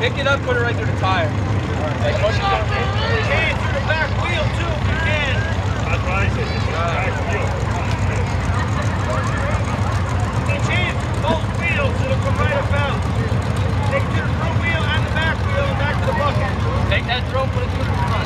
Pick it up, put it right through the tire. Alright, push it down. Change through the back wheel too if you can. That's right, it's the back wheel. Change both wheels, it'll come right about. Take it to the front wheel and the back wheel and back to the bucket. Take that throw, put it through the front.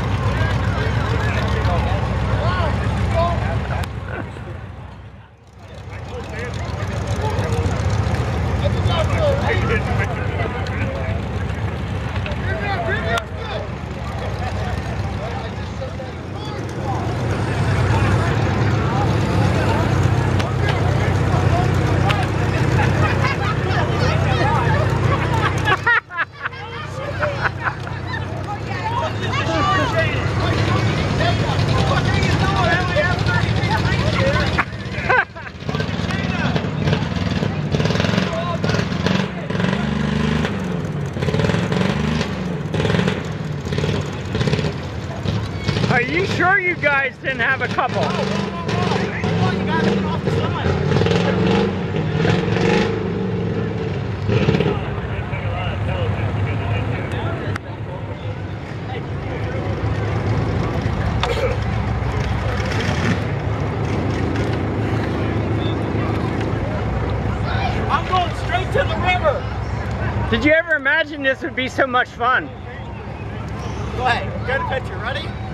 Are you sure you guys didn't have a couple? You gotta get off the side. I'm going straight to the river. Did you ever imagine this would be so much fun? Go ahead, get a picture, ready?